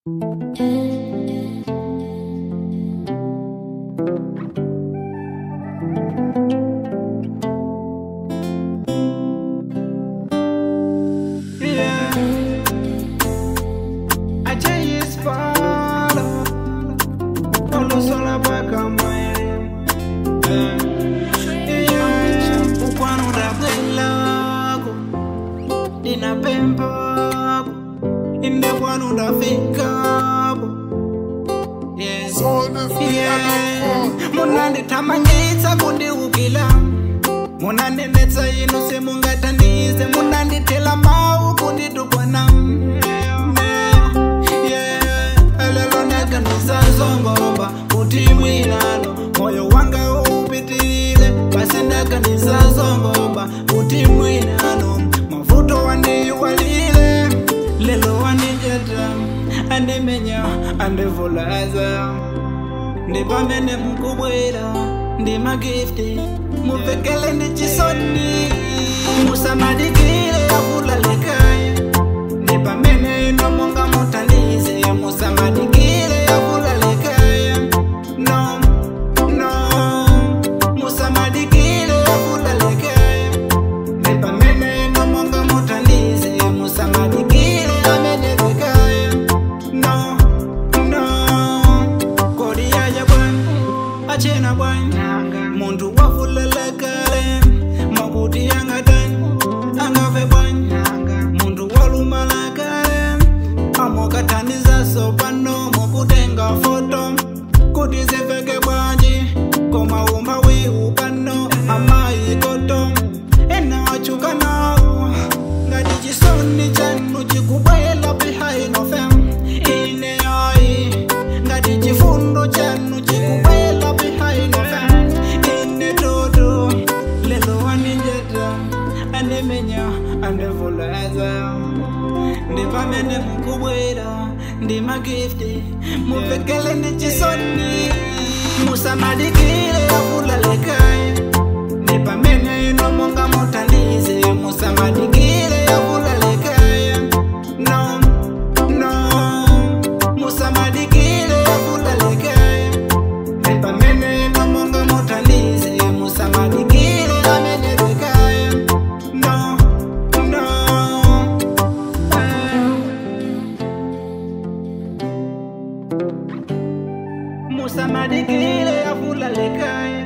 Munande tamangitsa kundi ukila Munande netsa inu se mungatanize Munande tela mau kundi tukwana Elelo naganiza zongomba Kuti mwinano moyo wanga upitilile Basi naganiza zongomba Kuti mwinano mafuto wandi walile Lelo wanijeta Ande menya ande vulaza Ndipamene mukubwera ndima gifti muvekele ndichisoni musamadikile yavulalekaya ndipamene nomonga mutanize musamadikile yavulalekaya no musamadikile yavulalekaya ndipamene nomonga mutanize musamadikile amenelekaya no Achena bwana Mundu wavulelekale Mabuti yangatani Angave bwana Mundu walumalakale Amokataniza sopano Mukutenga foto Kutizifeke bwanji Koma umawi upano Amai koto Ena wachuka nao Ngadi jisoni chanu Jikubwela behind of them Ine ai Ngadi jifundo chanu Jikubwela Andevulaza Ndipamene mukubwera Ndima gifti Muvekele ndichisoni Musamadikile yavulalekaya Ndipamene nomonga mutanize Musamadikile yavulalekaya No Musamadikile yavulalekaya Ndipamene nomonga mutanize Musamadikile amenelekaya No Musamadikile yavulalekaya